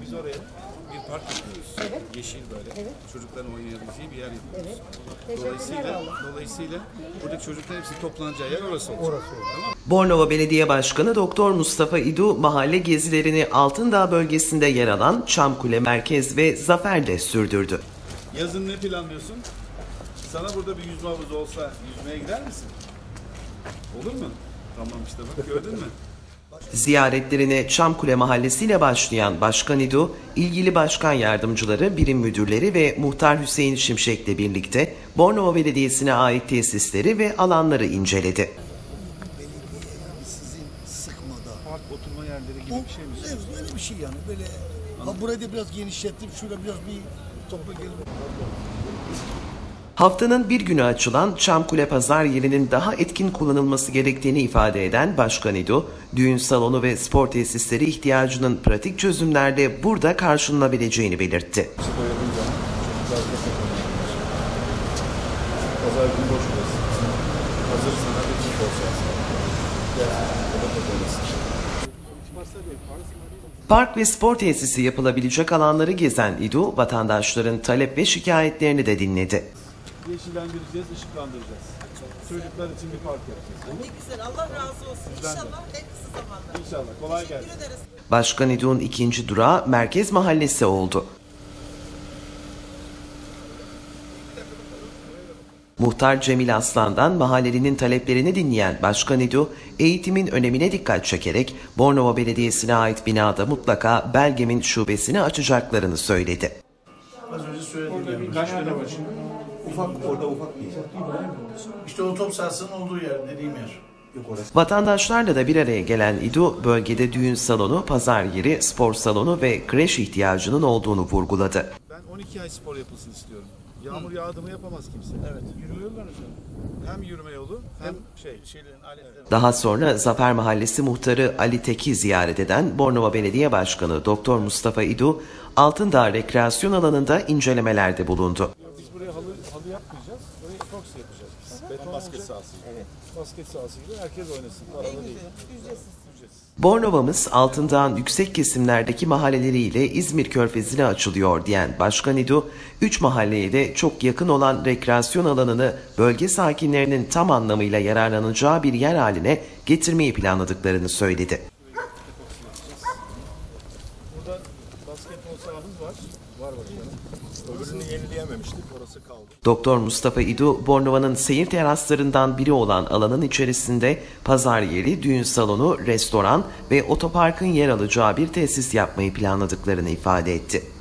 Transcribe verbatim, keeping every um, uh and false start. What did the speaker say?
biz oraya bir park yapıyoruz. Evet. Yeşil böyle. Evet. Çocukların oynayabileceği bir yer yapıyoruz. Evet. Dolayısıyla, dolayısıyla buradaki çocukların hepsi toplanacağı yer orası olacak. Orası olacak. Tamam. Bornova Belediye Başkanı Doktor Mustafa İdu mahalle gezilerini Altındağ bölgesinde yer alan Çamkule Merkez ve Zafer'de sürdürdü. Yazın ne planlıyorsun? Sana burada bir yüzme havuzu olsa yüzmeye gider misin? Olur mu? Tamam işte bak gördün mü? Ziyaretlerine Çamkule Mahallesi ile başlayan Başkan İdu, ilgili başkan yardımcıları, birim müdürleri ve Muhtar Hüseyin Şimşek'le birlikte Bornova Belediyesi'ne ait tesisleri ve alanları inceledi. Belediye sizin sıkmadan. Park oturma yerleri gibi bir şey mi? Evet, böyle bir şey yani. Böyle ha, burayı da biraz genişlettim. Şurada biraz bir topla gelin. Haftanın bir günü açılan Çamkule Pazar yerinin daha etkin kullanılması gerektiğini ifade eden Başkan İdu, düğün salonu ve spor tesisleri ihtiyacının pratik çözümlerle burada karşılanabileceğini belirtti. Pazar günü boş burası. Hazır sana bir futbol sahası. Park ve spor tesisi yapılabilecek alanları gezen İdu, vatandaşların talep ve şikayetlerini de dinledi. Yeşillendireceğiz, ışıklandıracağız. Çocuklar için bir park yapacağız. Ne güzel, Allah razı olsun. İnşallah en kısa zamanda. İnşallah. Kolay gelsin. Teşekkür ederiz. Başkan İdu'nun ikinci durağı Merkez Mahallesi oldu. Muhtar Cemil Aslan'dan mahallelinin taleplerini dinleyen Başkan İdu, eğitimin önemine dikkat çekerek Bornova Belediyesi'ne ait binada mutlaka Belgem'in şubesini açacaklarını söyledi. Az önce söylediğim gibi. Kaç tane var şimdi? Ufak, orada ufak değil. İşte o top sahasının olduğu yer, dediğim yer. Yok orası. Vatandaşlarla da bir araya gelen İdu, bölgede düğün salonu, pazar yeri, spor salonu ve kreş ihtiyacının olduğunu vurguladı. Ben on iki ay spor yapılsın istiyorum. Yağmur yağdı mı yapamaz kimse. Evet. Yürüme yolları var. Hem yürüme yolu hem şey. Şeylerin aletleri. Daha sonra Zafer Mahallesi muhtarı Ali Tek'i ziyaret eden Bornova Belediye Başkanı Doktor Mustafa İdu, Altındağ rekreasyon alanında incelemelerde bulundu. Biz buraya halı, halı yapmayacağız. Buraya epoksi yapacağız biz. Beton basket sahası. Evet. Basket sahası gibi herkes oynasın. Paralı değil. Ücretsiz. Ücretsiz. Bornova'mız Altındağ'ın yüksek kesimlerdeki mahalleleriyle İzmir Körfezi'ne açılıyor diyen Başkan İdu, üç mahalleye de çok yakın olan rekreasyon alanını bölge sakinlerinin tam anlamıyla yararlanacağı bir yer haline getirmeyi planladıklarını söyledi. Burada basketbol sahamız var. Var başkanım. Öbürünü yenileyememiştik. Orası kaldı. Doktor Mustafa İdu, Bornova'nın seyir teraslarından biri olan alanın içerisinde pazar yeri, düğün salonu, restoran ve otoparkın yer alacağı bir tesis yapmayı planladıklarını ifade etti.